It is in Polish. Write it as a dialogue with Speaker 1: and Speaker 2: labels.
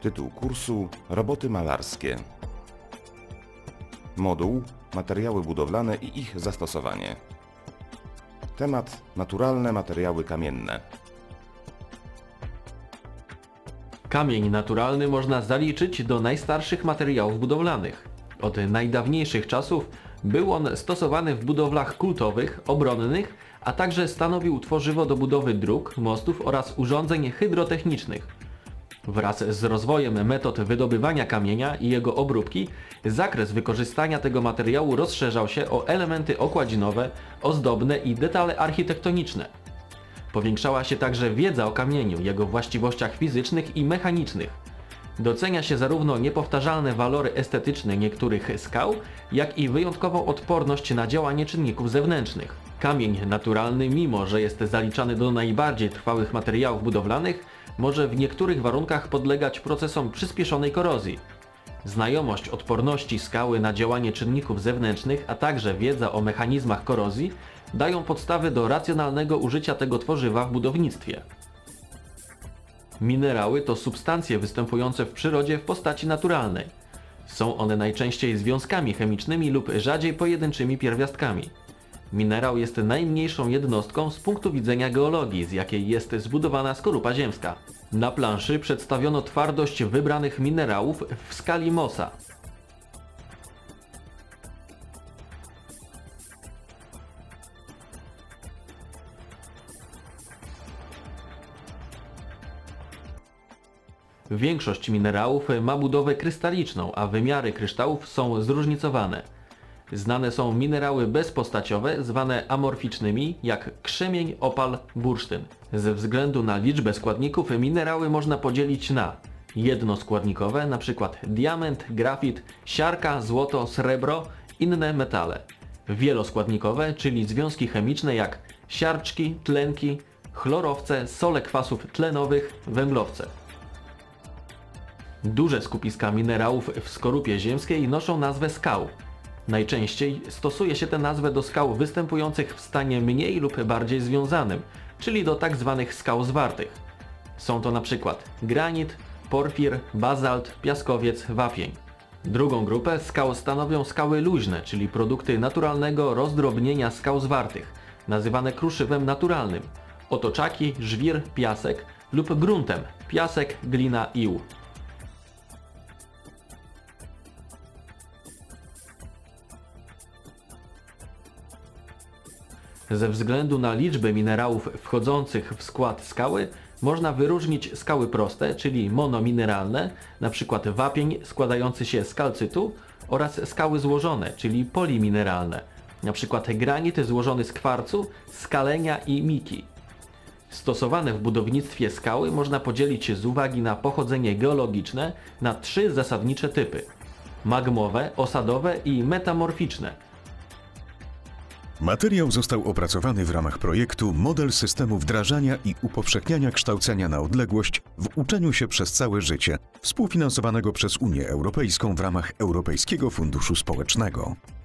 Speaker 1: Tytuł kursu: Roboty malarskie. Moduł: Materiały budowlane i ich zastosowanie. Temat: naturalne materiały kamienne.
Speaker 2: Kamień naturalny można zaliczyć do najstarszych materiałów budowlanych. Od najdawniejszych czasów był on stosowany w budowlach kultowych, obronnych, a także stanowił tworzywo do budowy dróg, mostów oraz urządzeń hydrotechnicznych. Wraz z rozwojem metod wydobywania kamienia i jego obróbki, zakres wykorzystania tego materiału rozszerzał się o elementy okładzinowe, ozdobne i detale architektoniczne. Powiększała się także wiedza o kamieniu, jego właściwościach fizycznych i mechanicznych. Docenia się zarówno niepowtarzalne walory estetyczne niektórych skał, jak i wyjątkową odporność na działanie czynników zewnętrznych. Kamień naturalny, mimo że jest zaliczany do najbardziej trwałych materiałów budowlanych, może w niektórych warunkach podlegać procesom przyspieszonej korozji. Znajomość odporności skały na działanie czynników zewnętrznych, a także wiedza o mechanizmach korozji dają podstawy do racjonalnego użycia tego tworzywa w budownictwie. Minerały to substancje występujące w przyrodzie w postaci naturalnej. Są one najczęściej związkami chemicznymi lub rzadziej pojedynczymi pierwiastkami. Minerał jest najmniejszą jednostką z punktu widzenia geologii, z jakiej jest zbudowana skorupa ziemska. Na planszy przedstawiono twardość wybranych minerałów w skali Mohsa. Większość minerałów ma budowę krystaliczną, a wymiary kryształów są zróżnicowane. Znane są minerały bezpostaciowe, zwane amorficznymi, jak krzemień, opal, bursztyn. Ze względu na liczbę składników minerały można podzielić na jednoskładnikowe, np. diament, grafit, siarka, złoto, srebro, inne metale. Wieloskładnikowe, czyli związki chemiczne jak siarczki, tlenki, chlorowce, sole kwasów tlenowych, węglowce. Duże skupiska minerałów w skorupie ziemskiej noszą nazwę skał. Najczęściej stosuje się tę nazwę do skał występujących w stanie mniej lub bardziej związanym, czyli do tzw. skał zwartych. Są to np. granit, porfir, bazalt, piaskowiec, wapień. Drugą grupę skał stanowią skały luźne, czyli produkty naturalnego rozdrobnienia skał zwartych, nazywane kruszywem naturalnym, otoczaki, żwir, piasek lub gruntem, piasek, glina, ił. Ze względu na liczbę minerałów wchodzących w skład skały można wyróżnić skały proste, czyli monomineralne, np. wapień składający się z kalcytu, oraz skały złożone, czyli polimineralne, np. granit złożony z kwarcu, skalenia i miki. Stosowane w budownictwie skały można podzielić z uwagi na pochodzenie geologiczne na 3 zasadnicze typy: magmowe, osadowe i metamorficzne.
Speaker 3: Materiał został opracowany w ramach projektu Model systemu wdrażania i upowszechniania kształcenia na odległość w uczeniu się przez całe życie, współfinansowanego przez Unię Europejską w ramach Europejskiego Funduszu Społecznego.